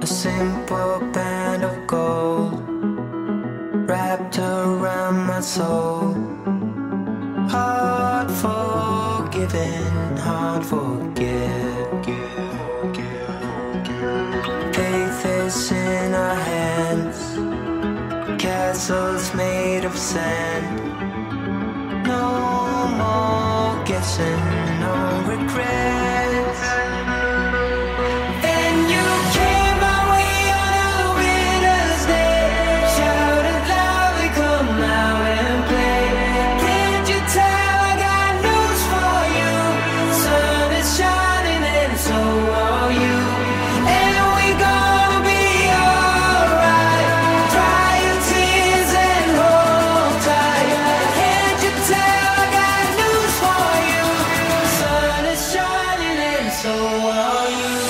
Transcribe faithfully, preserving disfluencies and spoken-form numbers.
A simple band of gold wrapped around my soul. Hard forgiven, hard forget. Faith is in our hands, castles made of sand. No more guessing, no regrets. And you came my way on a winter's day. Shouted loudly, come out and play. Can't you tell I got news for you? Sun is shining and so are you. And we gonna be alright. Dry your tears and hold tight. Can't you tell I got news for you? Sun is shining and so are you.